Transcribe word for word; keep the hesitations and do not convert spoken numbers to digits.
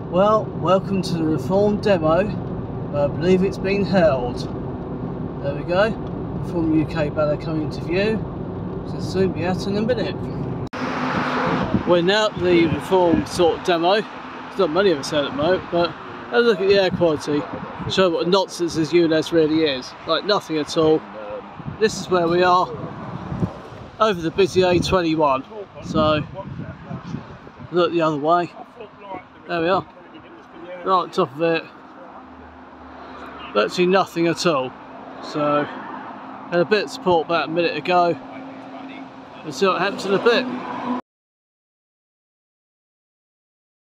Well, welcome to the Reform demo. I believe it's been held. There we go. Reform U K banner coming into view. So soon be out in a minute. We're now at the Reform sort of demo. There's not many of us out at the moment, but have a look at the air quality. Show what a nonsense this U L E Z really is. Like nothing at all. This is where we are over the busy A twenty-one. So look the other way. There we are. Right on top of it. Virtually nothing at all. So had a bit of support about a minute ago. We'll see what happens in a bit.